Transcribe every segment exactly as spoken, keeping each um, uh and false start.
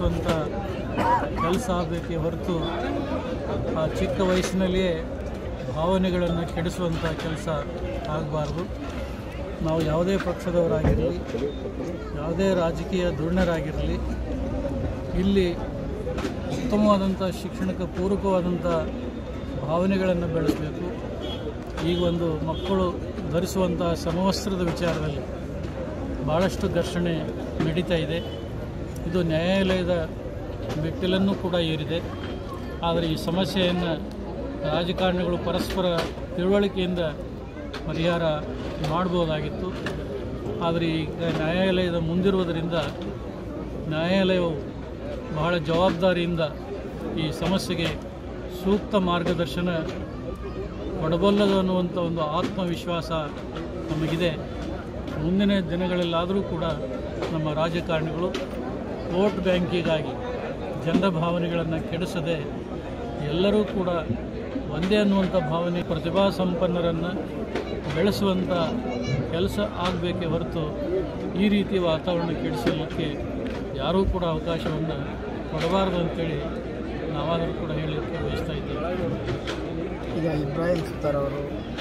ಬೆಳೆಸುವಂಥ ಕೆಲಸ ಆಗಬೇಕೇ ಹೊರತು ಆ ಚಿಕ್ಕ ವಯಸ್ಸಿನಲ್ಲಿಯೇ ಭಾವನೆಗಳನ್ನು ಕೆಡಿಸುವಂಥ ಕೆಲಸ ಆಗಬಾರ್ದು. ನಾವು ಯಾವುದೇ ಪಕ್ಷದವರಾಗಿರಲಿ, ಯಾವುದೇ ರಾಜಕೀಯ ಧುರೀಣರಾಗಿರಲಿ, ಇಲ್ಲಿ ಉತ್ತಮವಾದಂಥ ಶಿಕ್ಷಣಕ್ಕೆ ಪೂರಕವಾದಂಥ ಭಾವನೆಗಳನ್ನು ಬೆಳೆಸಬೇಕು. ಈಗ ಒಂದು ಮಕ್ಕಳು ಧರಿಸುವಂಥ ಸಮವಸ್ತ್ರದ ವಿಚಾರದಲ್ಲಿ ಭಾಳಷ್ಟು ಘರ್ಷಣೆ ನಡೀತಾ ಇದೆ. ಇದು ನ್ಯಾಯಾಲಯದ ಮೆಟ್ಟಿಲನ್ನು ಕೂಡ ಏರಿದೆ. ಆದರೆ ಈ ಸಮಸ್ಯೆಯನ್ನು ರಾಜಕಾರಣಿಗಳು ಪರಸ್ಪರ ತಿಳುವಳಿಕೆಯಿಂದ ಪರಿಹಾರ ಮಾಡ್ಬೋದಾಗಿತ್ತು. ಆದರೆ ಈಗ ನ್ಯಾಯಾಲಯದ ಮುಂದಿರುವುದರಿಂದ ನ್ಯಾಯಾಲಯವು ಬಹಳ ಜವಾಬ್ದಾರಿಯಿಂದ ಈ ಸಮಸ್ಯೆಗೆ ಸೂಕ್ತ ಮಾರ್ಗದರ್ಶನ ಕೊಡಬಲ್ಲದು ಅನ್ನುವಂಥ ಒಂದು ಆತ್ಮವಿಶ್ವಾಸ ನಮಗಿದೆ. ಮುಂದಿನ ದಿನಗಳಲ್ಲಾದರೂ ಕೂಡ ನಮ್ಮ ರಾಜಕಾರಣಿಗಳು ವೋಟ್ ಬ್ಯಾಂಕಿಗಾಗಿ ಜನರ ಭಾವನೆಗಳನ್ನು ಕೆಡಿಸದೆ ಎಲ್ಲರೂ ಕೂಡ ಒಂದೇ ಅನ್ನುವಂಥ ಭಾವನೆ, ಪ್ರತಿಭಾ ಸಂಪನ್ನರನ್ನು ಬೆಳೆಸುವಂಥ ಕೆಲಸ ಆಗಬೇಕೇ ಹೊರತು ಈ ರೀತಿ ವಾತಾವರಣ ಕೆಡಿಸಲಿಕ್ಕೆ ಯಾರೂ ಕೂಡ ಅವಕಾಶವನ್ನು ಕೊಡಬಾರ್ದು ಅಂತೇಳಿ ನಾವಾದರೂ ಕೂಡ ಹೇಳಲಿಕ್ಕೆ ಬಯಸ್ತಾ ಇದ್ದೇವೆ. ಈಗ ಇಬ್ರಾಹಿಂ ಸುತಾರ್ ಅವರು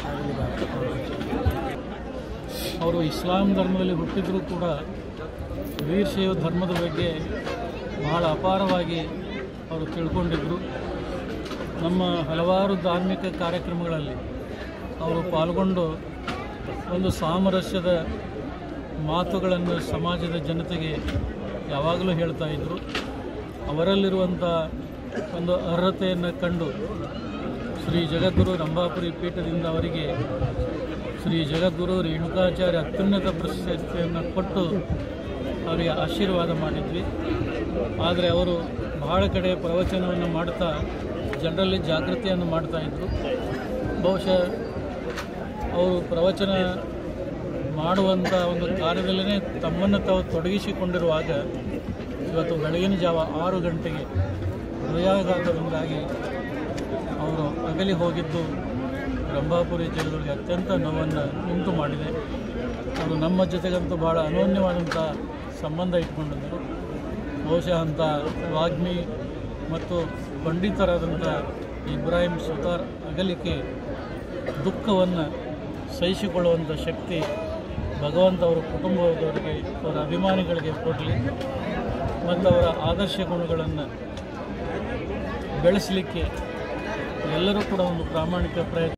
ಅವರು ಇಸ್ಲಾಂ ಧರ್ಮದಲ್ಲಿ ಹುಟ್ಟಿದರೂ ಕೂಡ ವೀರಶೈವ ಧರ್ಮದ ಬಗ್ಗೆ ಬಹಳ ಅಪಾರವಾಗಿ ಅವರು ತಿಳ್ಕೊಂಡಿದ್ದರು. ನಮ್ಮ ಹಲವಾರು ಧಾರ್ಮಿಕ ಕಾರ್ಯಕ್ರಮಗಳಲ್ಲಿ ಅವರು ಪಾಲ್ಗೊಂಡು ಒಂದು ಸಾಮರಸ್ಯದ ಮಾತುಗಳನ್ನು ಸಮಾಜದ ಜನತೆಗೆ ಯಾವಾಗಲೂ ಹೇಳ್ತಾ ಇದ್ದರು. ಅವರಲ್ಲಿರುವಂಥ ಒಂದು ಅರ್ಹತೆಯನ್ನು ಕಂಡು ಶ್ರೀ ಜಗದ್ಗುರು ರಂಭಾಪುರಿ ಪೀಠದಿಂದ ಅವರಿಗೆ ಶ್ರೀ ಜಗದ್ಗುರು ರೇಣುಕಾಚಾರ್ಯ ಅತ್ಯುನ್ನತ ಪ್ರಶಸ್ತಿಯನ್ನು ಕೊಟ್ಟು ಅವರಿಗೆ ಆಶೀರ್ವಾದ ಮಾಡಿದ್ವಿ. ಆದರೆ ಅವರು ಬಹಳ ಕಡೆ ಪ್ರವಚನವನ್ನು ಮಾಡ್ತಾ ಜನರಲ್ಲಿ ಜಾಗೃತಿಯನ್ನು ಮಾಡ್ತಾಯಿದ್ರು. ಬಹುಶಃ ಅವರು ಪ್ರವಚನ ಮಾಡುವಂಥ ಒಂದು ಕಾರ್ಯದಲ್ಲೇ ತಮ್ಮನ್ನು ತಾವು ತೊಡಗಿಸಿಕೊಂಡಿರುವಾಗ ಇವತ್ತು ಬೆಳಗಿನ ಜಾವ ಆರು ಗಂಟೆಗೆ ಹೃದಯಾಘಾತದಿಂದಾಗಿ ಅವರು ಅಗಲಿ ಹೋಗಿದ್ದು ರಂಭಾಪುರಿ ಜನರಿಗೆ ಅತ್ಯಂತ ನೋವನ್ನು ಉಂಟು ಮಾಡಿದೆ. ಅವರು ನಮ್ಮ ಜೊತೆಗಂತೂ ಭಾಳ ಅನನ್ಯವಾದಂಥ ಸಂಬಂಧ ಇಟ್ಕೊಂಡಿದ್ದರು. ಬಹುಶಃ ಅಂಥ ವಾಗ್ಮಿ ಮತ್ತು ಪಂಡಿತರಾದಂಥ ಇಬ್ರಾಹಿಂ ಸುತಾರ್ ಅಗಲಿಕೆ ದುಃಖವನ್ನು ಸಹಿಸಿಕೊಳ್ಳುವಂಥ ಶಕ್ತಿ ಭಗವಂತ ಅವರ ಕುಟುಂಬದವರಿಗೆ, ಅವರ ಅಭಿಮಾನಿಗಳಿಗೆ ಕೊಡಲಿ ಮತ್ತು ಅವರ ಆದರ್ಶ ಗುಣಗಳನ್ನು ಬೆಳೆಸಲಿಕ್ಕೆ ಎಲ್ಲರೂ ಕೂಡ ಒಂದು ಪ್ರಾಮಾಣಿಕ ಪ್ರಯತ್ನ